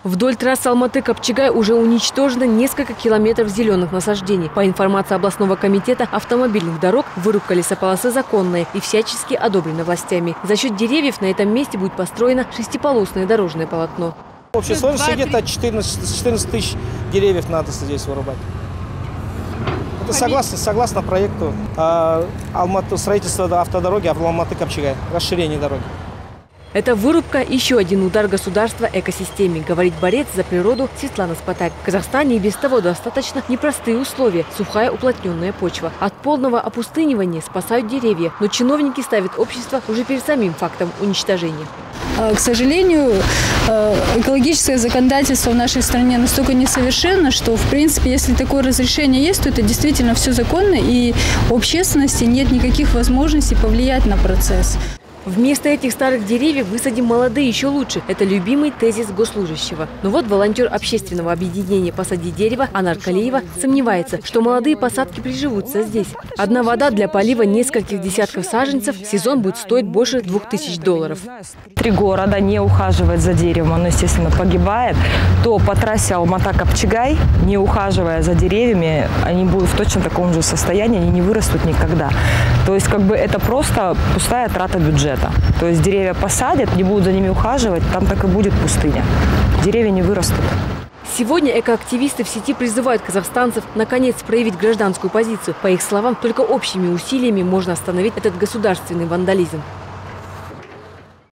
Вдоль трассы Алматы-Капчагай уже уничтожено несколько километров зеленых насаждений. По информации областного комитета автомобильных дорог, вырубка лесополосы законная и всячески одобрена властями. За счет деревьев на этом месте будет построено шестиполосное дорожное полотно. В общей сложности где-то 14 тысяч деревьев надо здесь вырубать. Это согласно проекту строительства автодороги Алматы-Капчагай, расширение дороги. Это вырубка – еще один удар государства экосистеме, говорит борец за природу Светлана Спатарь. В Казахстане и без того достаточно непростые условия – сухая уплотненная почва. От полного опустынивания спасают деревья, но чиновники ставят общество уже перед самим фактом уничтожения. К сожалению, экологическое законодательство в нашей стране настолько несовершенно, что, в принципе, если такое разрешение есть, то это действительно все законно, и у общественности нет никаких возможностей повлиять на процесс. Вместо этих старых деревьев высадим молодые еще лучше. Это любимый тезис госслужащего. Но вот волонтер общественного объединения «Посади дерево» Анар Калиева сомневается, что молодые посадки приживутся здесь. Одна вода для полива нескольких десятков саженцев в сезон будет стоить больше $2000. 3 города не ухаживает за деревом, оно, естественно, погибает, то по трассе Алмата-Капчагай, не ухаживая за деревьями, они будут в точно таком же состоянии, они не вырастут никогда. То есть, это просто пустая трата бюджета. То есть деревья посадят, не будут за ними ухаживать, там так и будет пустыня. Деревья не вырастут. Сегодня экоактивисты в сети призывают казахстанцев наконец проявить гражданскую позицию. По их словам, только общими усилиями можно остановить этот государственный вандализм.